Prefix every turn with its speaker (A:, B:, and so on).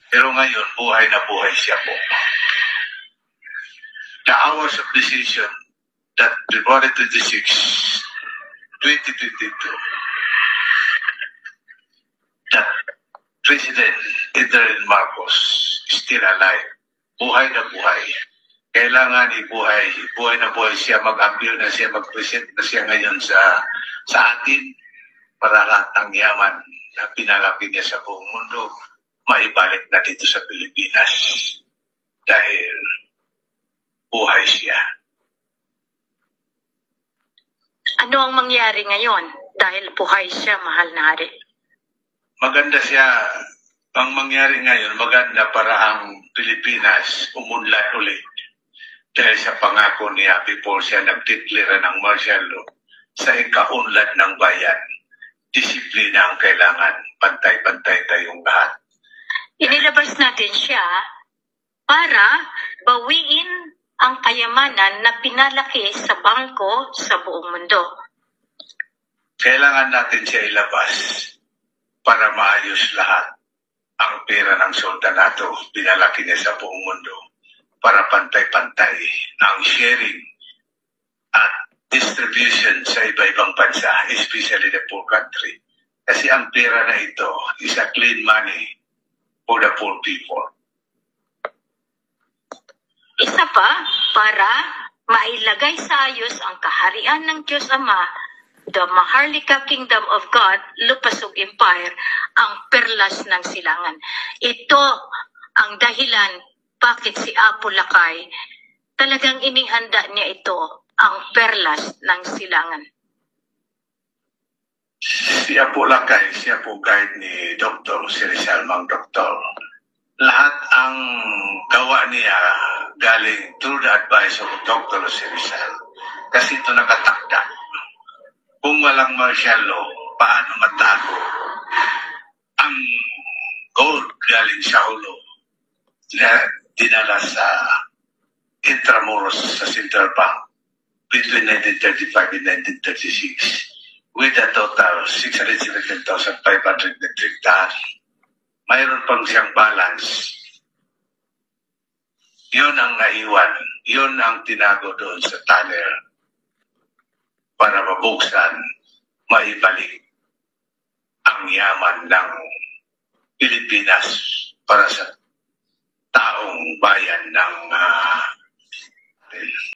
A: Pero ngayon, buhay na buhay siya po. The hours of decision that February 26, 2022, that President Ferdinand Marcos is still alive. Buhay na buhay. Kailangan buhay na buhay siya, mag-appeal na siya, mag-present na siya ngayon sa atin para lahat ng yaman na pinalaki niya sa buong mundo, maibalik na dito sa Pilipinas. Dahil buhay siya.
B: Ano ang mangyari ngayon dahil buhay siya, mahal na hari?
A: Maganda siya. Ang mangyari ngayon, maganda para ang Pilipinas umunlad ulit. Dahil sa pangako niya, before siya nagdeklara ng martial law, sa ikaunlad ng bayan, disiplina ang kailangan, pantay-pantay tayong lahat.
B: Inilabas natin siya para bawiin ang kayamanan na pinalaki sa bangko sa buong mundo.
A: Kailangan natin siya ilabas para maayos lahat. Ang pera ng soldado, pinalaki niya sa buong mundo para pantay-pantay ang sharing at distribution sa iba-ibang bansa, especially the poor country. Kasi ang pera na ito is a clean money for the poor people.
B: Isa pa, para mailagay sa ayos ang kaharian ng Diyos Ama, the Maharlika Kingdom of God, Lupasug Empire, ang perlas ng silangan. Ito ang dahilan bakit si Apo Lakay talagang inihanda niya ito, ang perlas ng silangan.
A: Si Apo Lakay, siya po guide ni Dr. si Rizal, Mang Doktor. Lahat ang gawa niya galing through the advice of Dr. si Rizal. Kasi ito nakatakda. Kung walang martial law, paano matago ang gold galing sa ulo na dinala sa Intramuros sa Central Bank between 1935 and 1936 with a total 617,500 metric ton. Mayroon pang siyang balance. Yun ang naiwan. Yun ang tinago doon sa tunnel para mabuksan, maibalik ang yaman ng Pilipinas para sa taong bayan ng